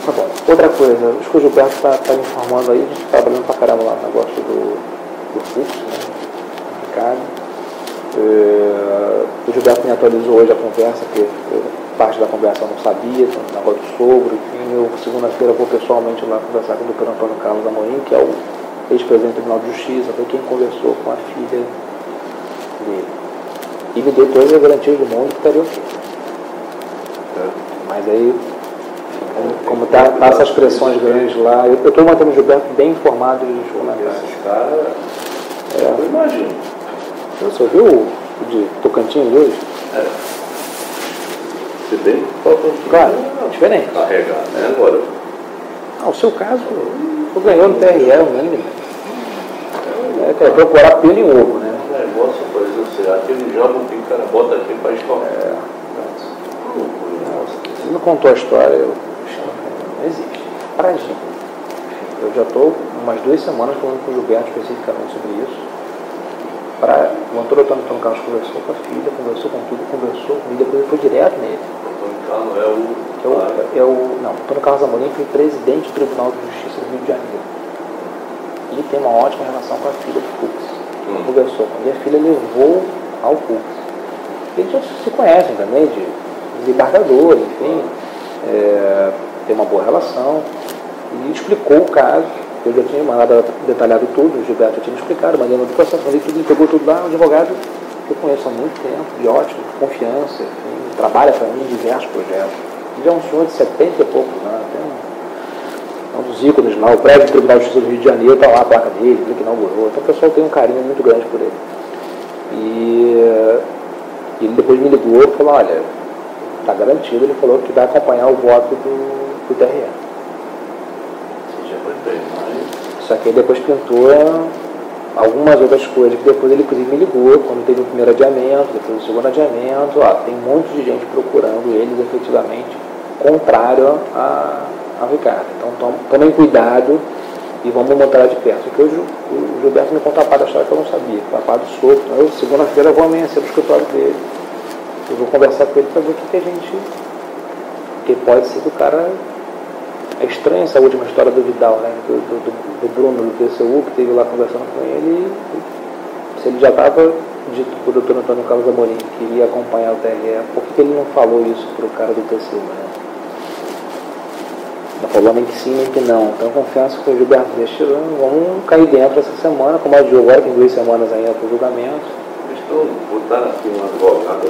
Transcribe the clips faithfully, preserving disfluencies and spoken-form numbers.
Tá bom. Outra coisa, acho que o Gilberto está tá me informando aí, a gente está trabalhando pra caramba lá no negócio do, do fluxo, né? Ricardo. É, o Gilberto me atualizou hoje a conversa, porque eu, parte da conversa eu não sabia, tem um negócio de sogro, enfim, eu segunda-feira vou pessoalmente lá conversar com o doutor Antônio Carlos Amorim, que é o ex-presidente do Tribunal de Justiça, foi quem conversou com a filha dele. E me deu todas as garantias do mundo que estaria ok. É. Mas aí, como tá, tá essas pressões grandes lá, eu estou mantendo o Gilberto bem informado dos comentários. Esses caras, é. Eu imagino. Você viu o de Tocantins hoje? É. Se bem que falta um claro, é diferente. Carregar, né? Agora. Ah, o seu caso, você ganhou no T R E, o mínimo. É, quer procurar pelo em ovo, né? O negócio, por exemplo, assim, aquele jambo que o cara bota aqui para estourar. É. Você me contou a história, eu... não existe. Pra gente. Eu já estou umas duas semanas falando com o Gilberto especificamente sobre isso. Pra... O Antônio Antônio Carlos conversou com a filha, conversou com tudo, conversou comigo, depois ele foi direto nele. O Antônio Carlos é o... É o, é o não, o Antônio Carlos Amorim foi presidente do Tribunal de Justiça do Rio de Janeiro. E tem uma ótima relação com a filha do Fux. Hum. Conversou com ele, e a filha levou ao Fux. Eles já se conhecem também, de desembargador, enfim, é, tem uma boa relação. E explicou o caso. Eu já tinha mandado detalhado tudo, o Gilberto já tinha explicado, mandei no processo, mandei tudo, ele pegou tudo lá, um advogado que eu conheço há muito tempo, de ótimo, de confiança, enfim, trabalha para mim em diversos projetos. Ele é um senhor de setenta e poucos anos, tem um, um dos ícones lá, o prédio do Tribunal de Justiça do Rio de Janeiro, está lá a placa dele, ele que inaugurou, então o pessoal tem um carinho muito grande por ele. E ele depois me ligou e falou, olha, está garantido, ele falou que vai acompanhar o voto do, do T R E. Só que ele depois pintou algumas outras coisas, que depois ele inclusive me ligou, quando teve o primeiro adiamento, depois o segundo adiamento, ó, tem um monte de gente procurando eles efetivamente, contrário a, a Ricardo. Então tom, tomem cuidado e vamos montar de perto. Porque hoje o, o Gilberto me contou a parte da história que eu não sabia, a parte do sopro. Então, eu, segunda-feira, eu vou amanhecer no escritório dele, eu vou conversar com ele para ver o que, que a gente... Porque pode ser que o cara... É estranha essa última história do Vidal, né? do, do, do Bruno, do T C U, que esteve lá conversando com ele, e se ele já estava dito para o doutor Antônio Carlos Amorim que iria acompanhar o T R E, por que ele não falou isso para o cara do T C U? Né? Não falou nem que sim, nem que não. Então, confiança com o Gilberto, deixa, vamos cair dentro essa semana, como a de agora, tem duas semanas ainda para o julgamento. Estou botando aqui uma advogada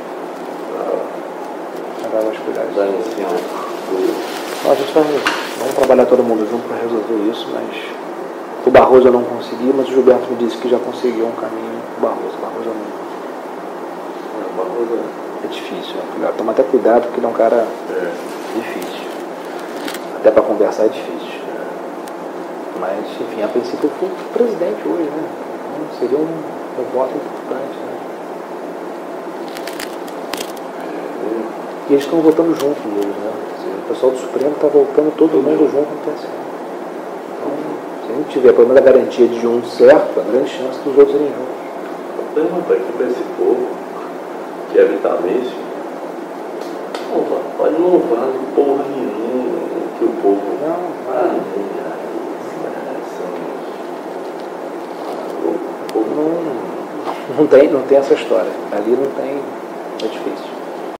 para vasculhar dar em cima do... A gente vai, vamos trabalhar todo mundo junto para resolver isso, mas o Barroso eu não consegui, mas o Gilberto me disse que já conseguiu um caminho com o Barroso. O Barroso não. É, Barroso é difícil, né? Toma até cuidado porque ele é um cara é. difícil. Até para conversar é difícil. Mas, enfim, a princípio eu fui presidente hoje, né? Então seria um, um voto importante, né? E eles estão votando juntos hoje, né? O pessoal do Supremo está voltando todo mundo junto no T S E. Então, se a gente tiver pelo menos a garantia de um certo, a grande chance dos outros irem juntos. Pergunta aqui para esse povo, que é vitalício, não vale, não vale porra nenhuma que o povo... Não, vale. Não, não, tem, não tem essa história. Ali não tem... É difícil.